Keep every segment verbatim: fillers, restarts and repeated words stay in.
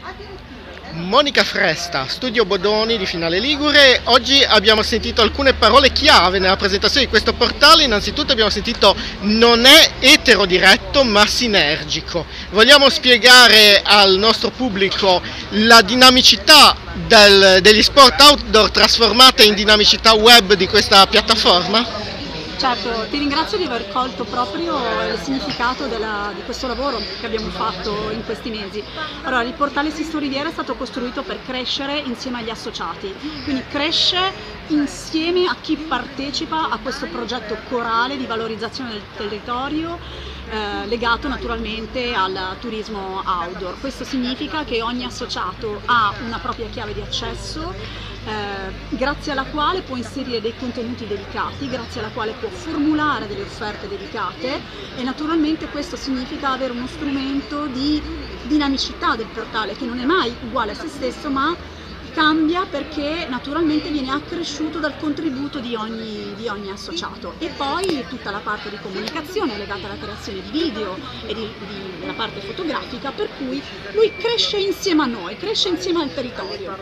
Monica Fresta, Studio Bodoni di Finale Ligure. Oggi abbiamo sentito alcune parole chiave nella presentazione di questo portale. Innanzitutto abbiamo sentito non è eterodiretto ma sinergico. Vogliamo spiegare al nostro pubblico la dinamicità del, degli sport outdoor trasformata in dinamicità web di questa piattaforma? Certo, ti ringrazio di aver colto proprio il significato della, di questo lavoro che abbiamo fatto in questi mesi. Allora, il portale Sisto Riviera è stato costruito per crescere insieme agli associati, quindi cresce insieme a chi partecipa a questo progetto corale di valorizzazione del territorio eh, legato naturalmente al turismo outdoor. Questo significa che ogni associato ha una propria chiave di accesso Eh, grazie alla quale può inserire dei contenuti dedicati, grazie alla quale può formulare delle offerte dedicate e naturalmente questo significa avere uno strumento di dinamicità del portale che non è mai uguale a se stesso ma cambia perché naturalmente viene accresciuto dal contributo di ogni, di ogni associato. E poi tutta la parte di comunicazione legata alla creazione di video e di, di, della parte fotografica, per cui lui cresce insieme a noi, cresce insieme al territorio.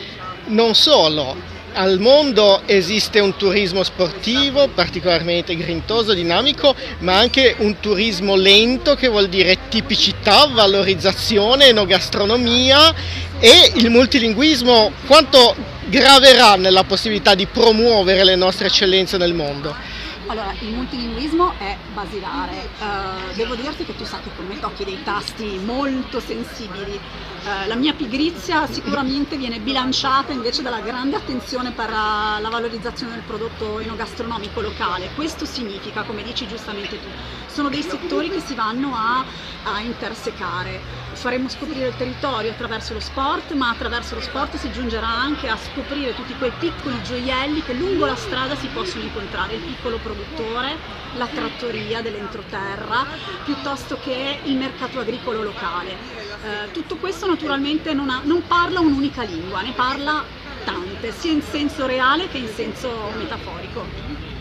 Non solo, al mondo esiste un turismo sportivo particolarmente grintoso, dinamico, ma anche un turismo lento che vuol dire tipicità, valorizzazione, enogastronomia, e il multilinguismo quanto graverà nella possibilità di promuovere le nostre eccellenze nel mondo? Allora, il multilinguismo è basilare. Uh, devo dirti che tu sai che con me tocchi dei tasti molto sensibili. Uh, la mia pigrizia sicuramente viene bilanciata invece dalla grande attenzione per uh, la valorizzazione del prodotto enogastronomico locale. Questo significa, come dici giustamente tu, sono dei settori che si vanno a, a intersecare. Faremo scoprire il territorio attraverso lo sport, ma attraverso lo sport si giungerà anche a scoprire tutti quei piccoli gioielli che lungo la strada si possono incontrare, il piccolo produttore, la trattoria dell'entroterra, piuttosto che il mercato agricolo locale. Eh, tutto questo naturalmente non, ha, non parla un'unica lingua, ne parla tante, sia in senso reale che in senso metaforico.